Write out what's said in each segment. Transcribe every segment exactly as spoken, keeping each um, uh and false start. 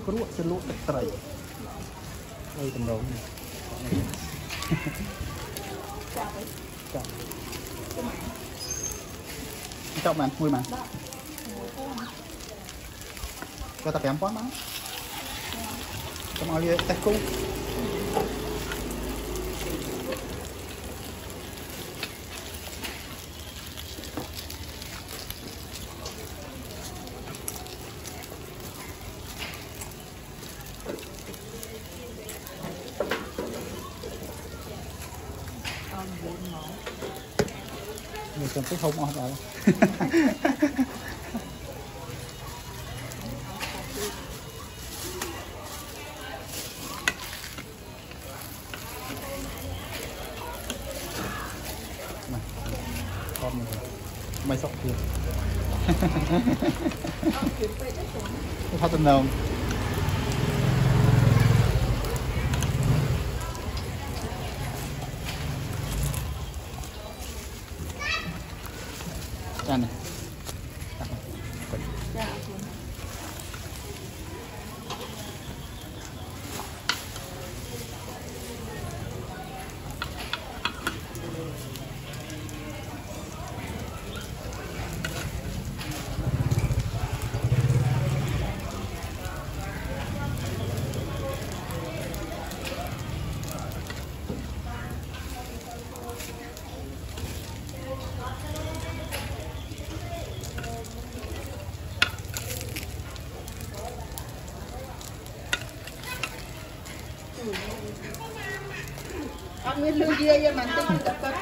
có ruộng chân lúa tật tẩy đây tầm đầu này chọc bạn mùi mà cho tập kém quá mà cho mọi người tay cung người cầm cái không ngon rồi con mày sọc kìa phát tình đồng này ông nguyên lưu dưa cho mình tôi tập con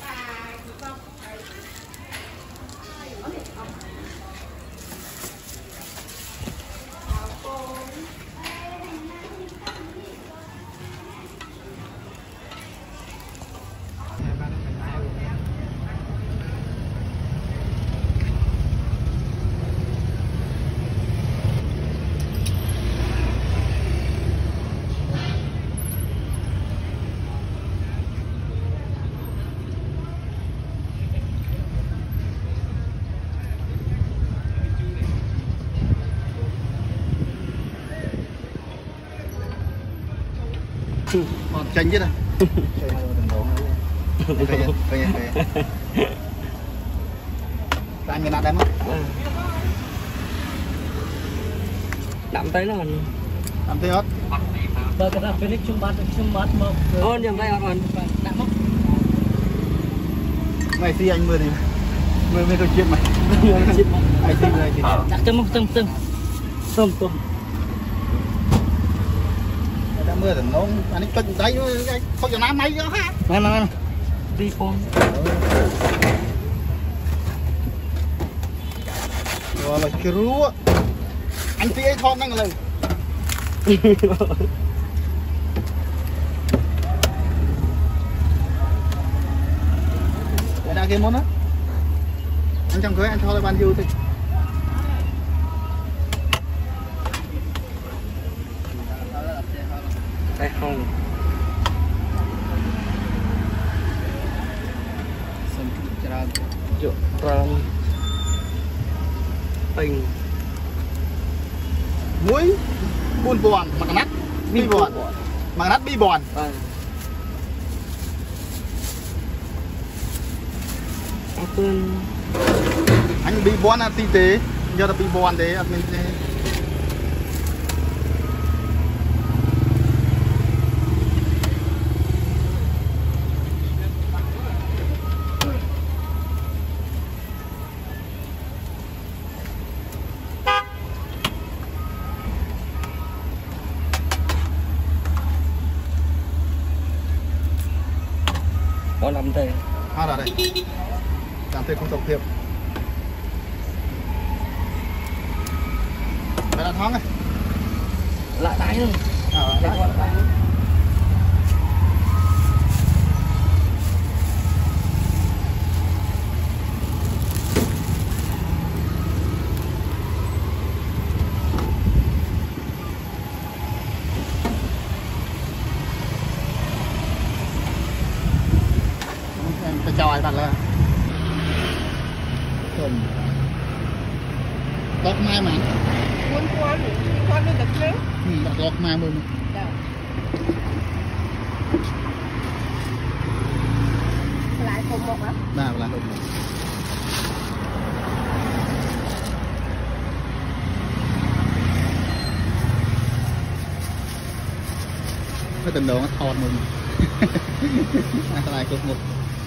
còn chanh chứ này anh người nào đem không đậm tới nó mình làm thế hết tôi cái là Phoenix chung bát chung bát mà ôn nhầm tay còn đậm không ngày xưa anh mưa thì mưa mưa câu chuyện mày ai xin rồi thì đặt châm không châm châm châm châm đã mưa thì nó anh cân tay không cho nám mấy đó ha này này đi con rồi là cái rúa anh tí ấy thon năng lời để ra cái món đó anh trong cưới anh cho lại ban dư thôi đây không Dựa rong tình muối buôn bòn mà nát bi bòn mà nát bi bòn anh bi bòn là tí tế giờ là bi bòn đấy mình có làm thế à là đây làm thêm không tập thiệp phải là thoáng này lại tay luôn à, lại. Chào ai bạn là tóc mai mà cuốn cuốn con lên tập trước ừ đặt tóc mai mười lại cùng một á bà là cái tình đồ nó thon mình ai lại cục một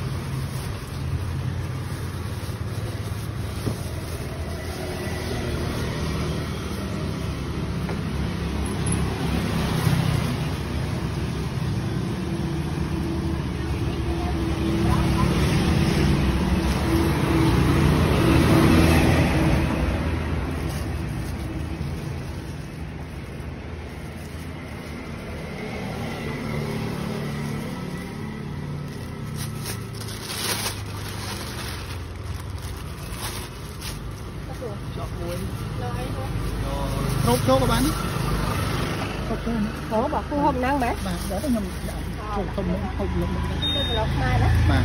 rốt rốt các bạn Ủa bà khu hôm năng bé bà đó là nhầm không không không không lọc mai đó bà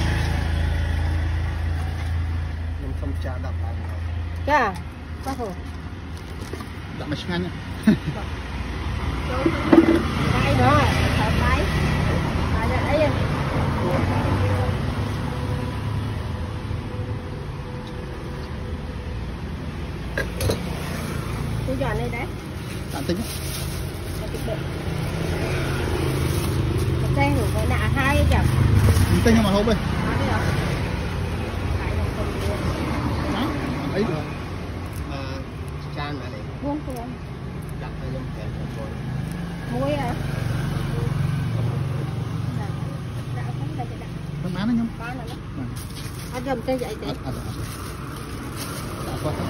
mình không trả đập lại dạ có hồ đậm mà ngang nhá tay đó thở tay tay đây ấy tôi dọn đây đấy tạm tính xe ngủ có nạ hai chậm tính mà hộp ơi ấy chan ở đây buông buông đặt ở trong kẹt rồi muối à con má nó nhung anh dầm tên vậy tí đã qua hết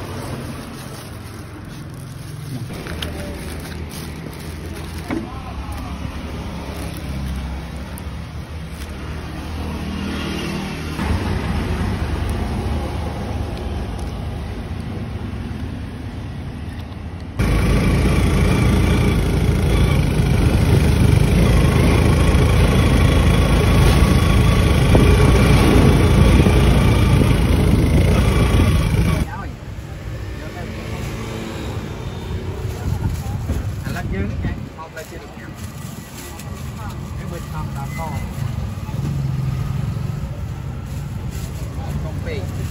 không bị